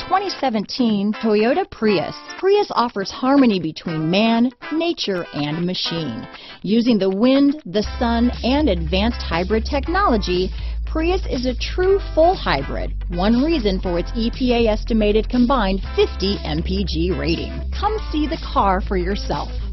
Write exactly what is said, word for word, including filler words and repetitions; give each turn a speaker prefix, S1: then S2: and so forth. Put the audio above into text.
S1: twenty seventeen Toyota Prius. Prius offers harmony between man, nature, and machine. Using the wind, the sun, and advanced hybrid technology, Prius is a true full hybrid, one reason for its E P A estimated combined fifty M P G rating. Come see the car for yourself.